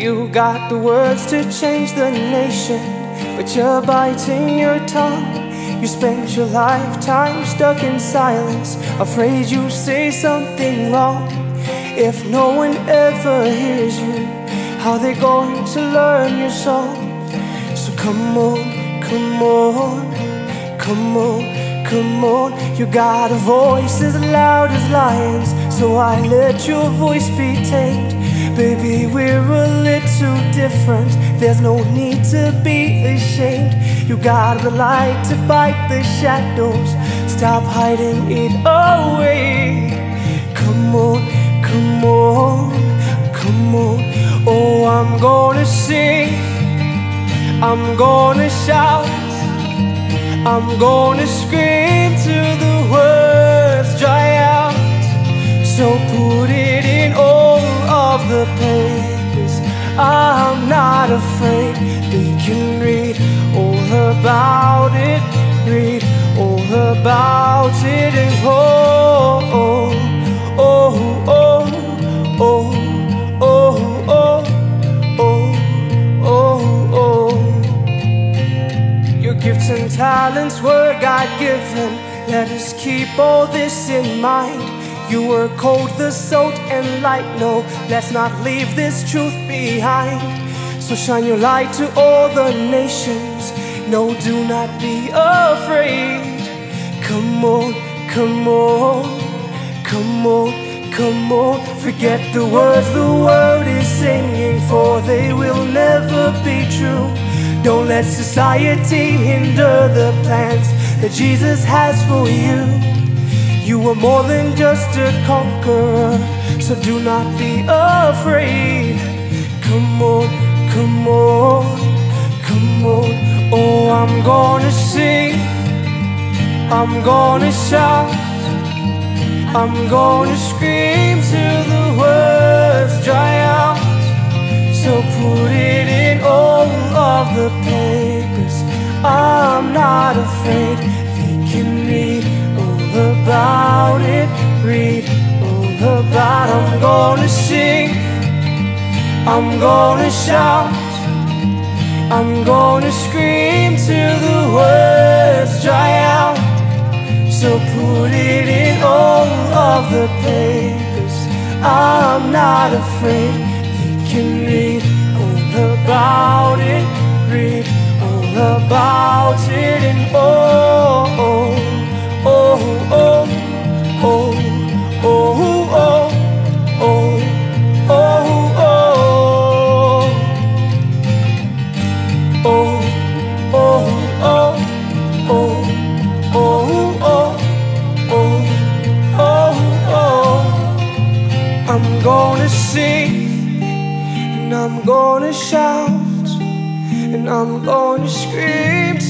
You got the words to change the nation, but you're biting your tongue. You spent your lifetime stuck in silence, afraid you say something wrong. If no one ever hears you, how they going to learn your song? So come on, come on, come on, come on. You got a voice as loud as lions, so I let your voice be tamed. Baby, we're a little different, there's no need to be ashamed. You got the light to fight the shadows, stop hiding it away. Come on, come on, come on. Oh, I'm gonna sing, I'm gonna shout, I'm gonna scream till the words dry out. So put it in all of the papers, I'm not afraid. They can read all about it, read all about it. And oh, oh, oh, oh, oh, oh, oh, oh, oh. Your gifts and talents were God-given, let us keep all this in mind. You were cold, the salt and light. No, let's not leave this truth behind. So shine your light to all the nations. No, do not be afraid. Come on, come on, come on, come on. Forget the words the world is singing, for they will never be true. Don't let society hinder the plans that Jesus has for you. You are more than just a conqueror, so do not be afraid. Come on, come on, come on. Oh, I'm gonna sing, I'm gonna shout, I'm gonna scream till the words dry out. So put it in all of the papers, I'm not afraid. They can read about it, read all about. I'm gonna sing, I'm gonna shout, I'm gonna scream till the words dry out. So put it in all of the papers, I'm not afraid. They can read all about it, read all about it. And oh, oh, oh, oh, oh, oh, oh, oh, oh, oh, oh, oh. I'm gonna sing, and I'm gonna shout, and I'm gonna scream